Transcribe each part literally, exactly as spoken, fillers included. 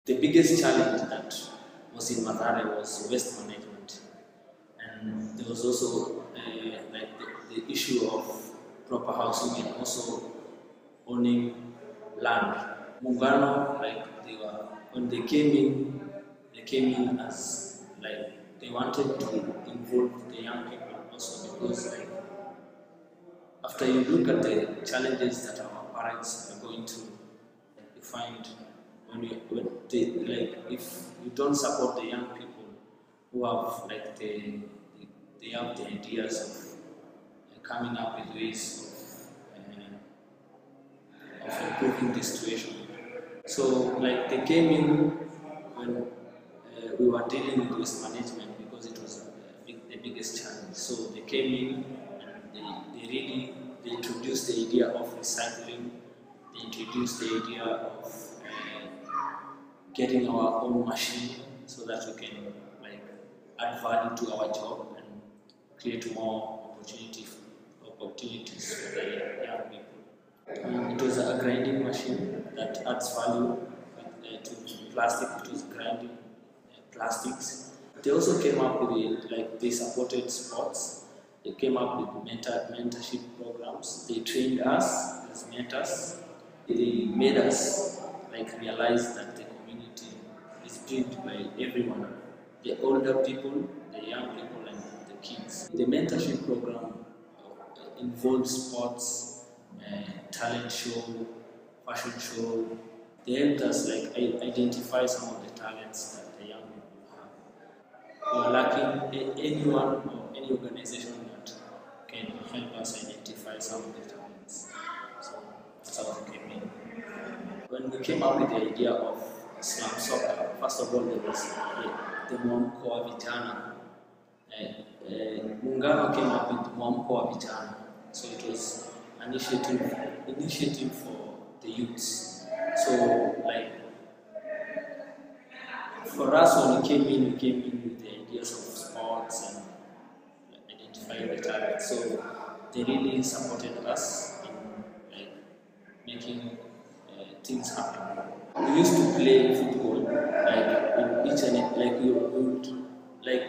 The biggest challenge that was in Mathare was waste management, and there was also uh, like the, the issue of proper housing and also owning land. Muungano, like they were when they came in, they came in as like they wanted to involve the young people also, because like after you look at the challenges that our parents are going through, you find when you when they, like if you don't support the young people who have like the they, they have the ideas of uh, coming up with ways of, uh, of improving the situation. So like they came in when uh, we were dealing with waste management, because it was a big, the biggest challenge. So they came in and they, they really they introduced the idea of recycling. They introduced the idea of getting our own machine so that we can like add value to our job and create more opportunity, opportunities for the young people. Um, it was a grinding machine that adds value uh, to plastic. It was grinding uh, plastics. They also came up with it, like they supported sports. They came up with mentor, mentorship programs. They trained us as mentors. They made us like realize that the community is built by everyone, the older people, the young people, and the kids. The mentorship program uh, involves sports, uh, talent show, fashion show. They helped us like identify some of the talents that the young people have. We are lacking anyone or any organization that can help us identify some of the talents. So that's how we came in. When we came up with the idea of slum soccer, first of all there was uh, the Muungano wa Vijana. Uh, uh, Muungano came up with Muungano wa Vijana, so it was an initiative, initiative for the youths. So like for us, when we came in, we came in with the ideas of sports and identifying the talent. So they really supported us in like making things happen. We used to play football, like in each and it, like we would like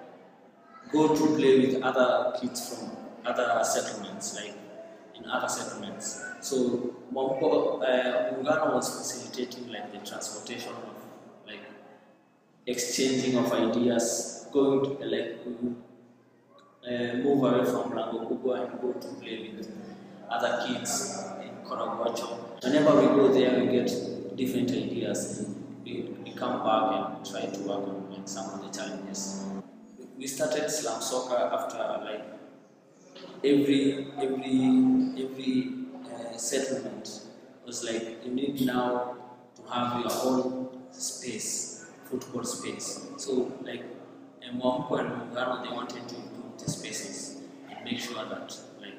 go to play with other kids from other settlements, like in other settlements. So Muungano uh, was facilitating like the transportation of like exchanging of ideas, going to like we would uh, move away from Lango Kubwa and go to play with other kids in Koraguacho. Whenever we go there, we get different ideas, and we, we come back and try to work on like, some of the challenges. We started slum soccer after like every every every uh, settlement was like you need now to have your own space, football space. So like Muungano and Muungano, they wanted to improve the spaces and make sure that like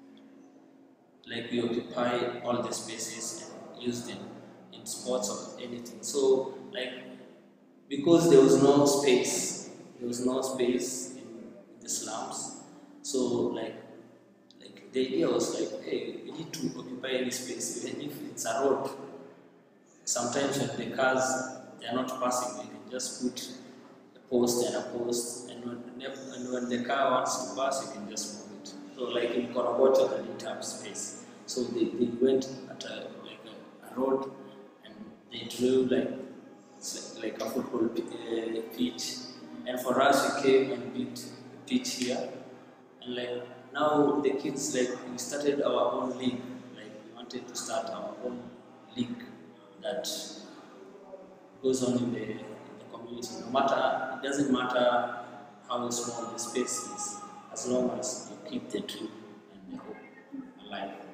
like we occupy all the spaces and use them in sports or anything. So like because there was no space, there was no space in, in the slums. So like like the idea was like, hey, we need to occupy any space, even if it's a road. Sometimes when the cars they are not passing, we can just put a post and a post, and when, and when the car wants to pass, you can just move it. So like in Koraguacho, they didn't have space. So they, they went at a, like a, a road, and they drew like like a football uh, pitch. And for us, we came and built a pitch here. And like now the kids, like we started our own league. Like we wanted to start our own league that goes on in the, in the community. No matter, it doesn't matter how small the space is, as long as you keep the dream and the hope alive.